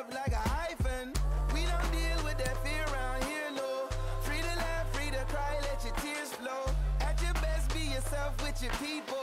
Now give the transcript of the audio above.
love like a hyphen. We don't deal with that fear around here, no. Free to laugh, free to cry, let your tears flow. At your best, be yourself with your people.